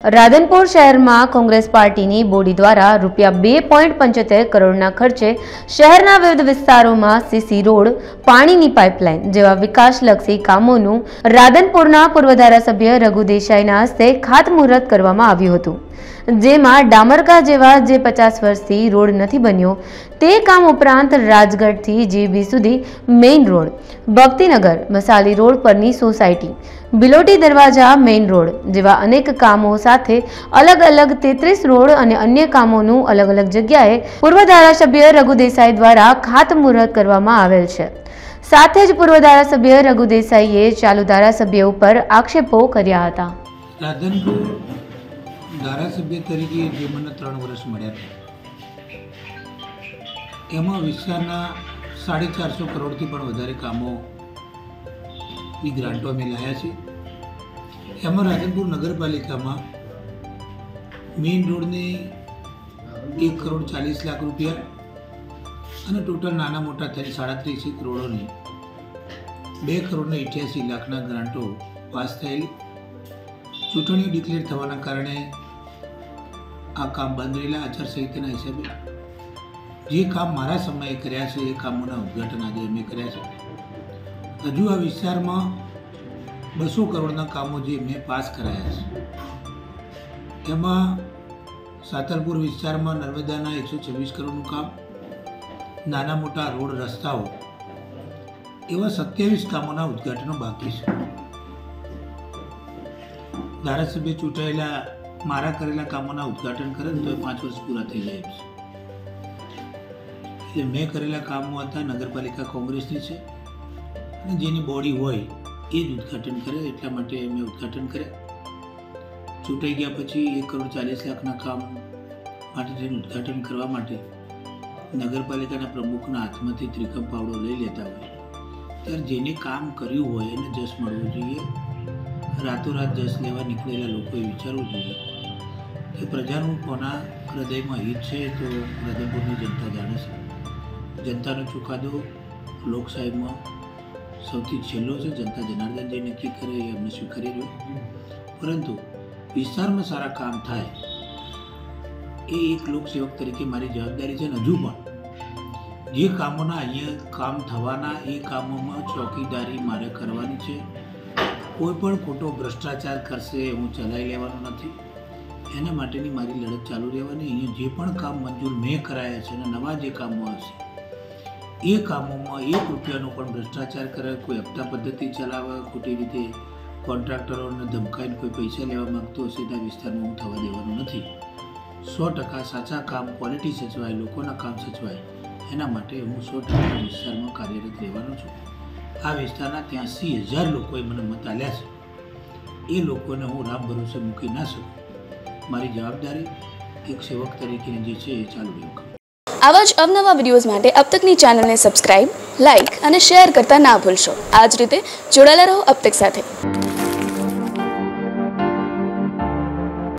રાધનપુર શહેરમાં કોંગ્રેસ પાર્ટીની બોડી દ્વારા ₹2.75 કરોડના ખર્ચે શહેરના વિવિધ વિસ્તારોમાં સીસી રોડ, પાણીની પાઇપલાઇન જેવા વિકાસલક્ષી કામોનું રાધનપુરના પૂર્વ ધારાસભ્ય રઘુ દેસાઈના હસ્તે ખાતમુહૂર્ત કરવામાં આવ્યું હતું, જેમાં ડામરકા જેવા જે 50 વર્ષથી રોડ નથી બન્યો તે કામ ઉપરાંત રાજગઢથી જીબી સુધી main road, Bhaktinagar Masali road પરની સોસાયટી, બિલોટી દરવાજા મેઇન રોડ જેવા અનેક કામો સાથે અલગ અલગ 33 રોડ અને અન્ય કામોનું અલગ અલગ જગ્યાએ પૂર્વ ધારાસભ્ય રઘુ દેસાઈ દ્વારા ખાતમુહૂર્ત કરવામાં આવેલ છે। સાથે જ પૂર્વ ધારાસભ્ય રઘુ દેસાઈએ ચાલુ ધારાસભ્ય ઉપર આક્ષેપો કર્યા હતા। રાધનપુર ધારાસભ્ય તરીકે જે મને 3 વર્ષ મળ્યા એમાં વિસ્તારના 450 કરોડથી પણ વધારે કામોની ગ્રાન્ટો અમે લાવ્યા છે। એમાં રાધનપુર નગરપાલિકામાં મેઇન રોડને 1,40,00,000 રૂપિયા અને ટોટલ નાના મોટા થઈને 37 કરોડોની 2,88,00,000 ગ્રાન્ટો પાસ થયેલી। ચૂંટણી ડિક્લેર થવાના કારણે આ કામ બંધ રહેલા આચારસંહિતાના હિસાબે જે કામ મારા સમયે કર્યા છે એ કામોના ઉદ્ઘાટન આજે અમે કર્યા છે। હજુ આ વિસ્તારમાં 200 કરોડના કામો જે મેં પાસ કરાયા છે એમાં સાતલપુર વિસ્તારમાં નર્મદાના 126 કરોડનું કામ, નાના મોટા રોડ રસ્તાઓ એવા 27 કામોના ઉદ્ઘાટનો બાકી છે। ધારાસભ્ય ચૂંટાયેલા મારા કરેલા કામોના ઉદ્ઘાટન કરે તો 5 વર્ષ પૂરા થઈ જાય છે। એટલે મેં કરેલા કામો હતા નગરપાલિકા કોંગ્રેસની છે અને જેની બોડી હોય એ જ ઉદ્ઘાટન કરે, એટલા માટે મેં ઉદ્ઘાટન કર્યા। ચૂંટાઈ ગયા પછી 1,40,00,000ના કામ માટે તેનું ઉદ્ઘાટન કરવા માટે નગરપાલિકાના પ્રમુખના હાથમાંથી ત્રિકમ પાવડો લઈ લેતા હોય ત્યારે જેને કામ કર્યું હોય એને જશ મળવો જોઈએ। રાતોરાત જશ લેવા નીકળેલા લોકોએ વિચારવું જોઈએ કે પ્રજાનું કોના હૃદયમાં હિત છે તો રાધનપુરની જનતા જાણે છે। જનતાનો ચુકાદો લોકશાહીમાં સૌથી છેલ્લો છે। જનતા જનાર્દન જે નક્કી કરે એ અમને સ્વીકારી લો, પરંતુ વિસ્તારમાં સારા કામ થાય એ એક લોકસેવક તરીકે મારી જવાબદારી છે। હજુ પણ જે કામોના અહીંયા કામ થવાના એ કામોમાં ચોકીદારી મારે કરવાની છે। કોઈ પણ ખોટો ભ્રષ્ટાચાર કરશે હું ચલાવી લેવાનો નથી, એના માટેની મારી લડત ચાલુ રહેવાની। અહીંયા જે પણ કામ મંજૂર મેં કરાયા છે અને નવા જે કામો આવશે એ કામોમાં 1 રૂપિયાનો પણ ભ્રષ્ટાચાર કરે, કોઈ હપ્તા પદ્ધતિ ચલાવે, ખોટી રીતે કોન્ટ્રાક્ટરોને ધમકાઈને કોઈ પૈસા લેવા માગતો હશે તો વિસ્તારમાં હું થવા દેવાનો નથી। 100% સાચા કામ, ક્વોલિટી સચવાય, લોકોના કામ સચવાય એના માટે હું 100% વિસ્તારમાં કાર્યરત રહેવાનો છું। આ વિસ્તારના 83,000 લોકોએ મને મત આપ્યા છે, એ લોકોને હું રામ ભરોસે મૂકી ના શકું। મારી જવાબદારી એક સેવક તરીકેની જે છે એ ચાલુ રહેવું। આવા જ અવનવા વિડીયોઝ માટે અબ તકની ચેનલને સબસ્ક્રાઇબ, લાઇક અને શેર કરતા ના ભૂલશો। આ જ રીતે જોડાયેલા રહો અબ તક સાથે।